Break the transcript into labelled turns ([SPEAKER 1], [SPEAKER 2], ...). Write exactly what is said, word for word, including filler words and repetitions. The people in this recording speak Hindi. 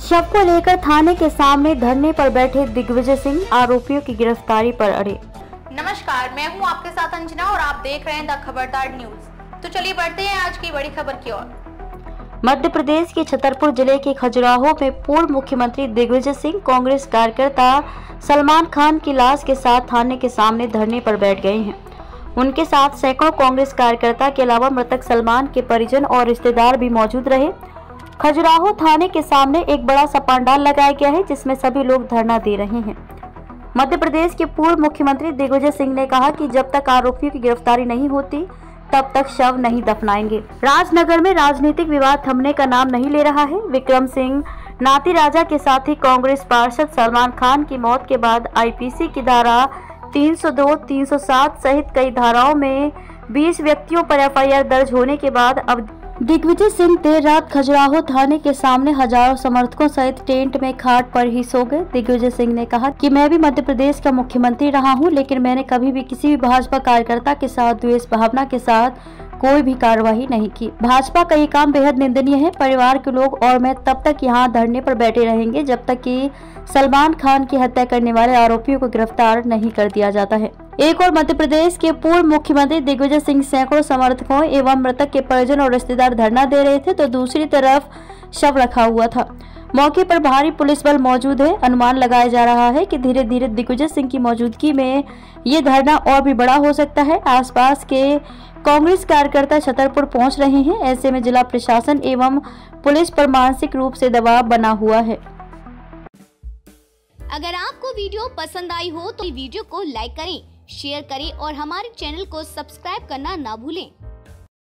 [SPEAKER 1] शव को लेकर थाने के सामने धरने पर बैठे दिग्विजय सिंह आरोपियों की गिरफ्तारी पर अड़े।
[SPEAKER 2] नमस्कार, मैं हूं आपके साथ अंजना और आप देख रहे हैं द खबरदार न्यूज। तो चलिए बढ़ते हैं आज की बड़ी खबर की ओर।
[SPEAKER 1] मध्य प्रदेश के छतरपुर जिले के खजुराहो में पूर्व मुख्यमंत्री दिग्विजय सिंह कांग्रेस कार्यकर्ता सलमान खान की लाश के साथ थाने के सामने धरने पर बैठ गए हैं। उनके साथ सैकड़ों कांग्रेस कार्यकर्ता के अलावा मृतक सलमान के परिजन और रिश्तेदार भी मौजूद रहे। खजुराहो थाने के सामने एक बड़ा सा पंडाल लगाया गया है जिसमें सभी लोग धरना दे रहे हैं। मध्य प्रदेश के पूर्व मुख्यमंत्री दिग्विजय सिंह ने कहा कि जब तक आरोपियों की गिरफ्तारी नहीं होती तब तक शव नहीं दफनाएंगे। राजनगर में राजनीतिक विवाद थमने का नाम नहीं ले रहा है। विक्रम सिंह नाती राजा के साथ ही कांग्रेस पार्षद सलमान खान की मौत के बाद आईपीसी की धारा तीन सौ दो, तीन सौ सात सहित कई धाराओं में बीस व्यक्तियों पर एफआईआर दर्ज होने के बाद अब दिग्विजय सिंह देर रात खजुराहो थाने के सामने हजारों समर्थकों सहित टेंट में खाट पर ही सो गए। दिग्विजय सिंह ने कहा कि मैं भी मध्य प्रदेश का मुख्यमंत्री रहा हूं, लेकिन मैंने कभी भी किसी भी भाजपा कार्यकर्ता के साथ द्वेष भावना के साथ कोई भी कार्रवाई नहीं की। भाजपा का ये काम बेहद निंदनीय है। परिवार के लोग और मैं तब तक यहाँ धरने पर बैठे रहेंगे जब तक कि सलमान खान की हत्या करने वाले आरोपियों को गिरफ्तार नहीं कर दिया जाता है। एक और मध्य प्रदेश के पूर्व मुख्यमंत्री दिग्विजय सिंह सैकड़ों समर्थकों एवं मृतक के परिजन और रिश्तेदार धरना दे रहे थे तो दूसरी तरफ शव रखा हुआ था। मौके पर भारी पुलिस बल मौजूद है। अनुमान लगाया जा रहा है कि धीरे धीरे दिग्विजय सिंह की मौजूदगी में ये धरना और भी बड़ा हो सकता है। आसपास के कांग्रेस कार्यकर्ता छतरपुर पहुंच रहे हैं। ऐसे में जिला प्रशासन एवं पुलिस पर मानसिक रूप से दबाव बना हुआ है।
[SPEAKER 3] अगर आपको वीडियो पसंद आई हो तो वीडियो को लाइक करें, शेयर करें और हमारे चैनल को सब्सक्राइब करना ना भूलें।